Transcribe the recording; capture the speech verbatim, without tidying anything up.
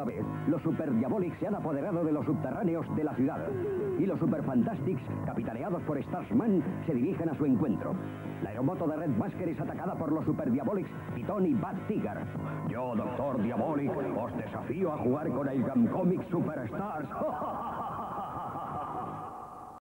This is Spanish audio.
Esta vez, los Super Diabolics se han apoderado de los subterráneos de la ciudad. Y los Super Fantastics, capitaneados por Starsman, se dirigen a su encuentro. La aeromoto de Red Masker es atacada por los Super Diabolics, Pitón y Bad Tiger. Yo, Doctor Diabolic, os desafío a jugar con el Gamcomic Superstars.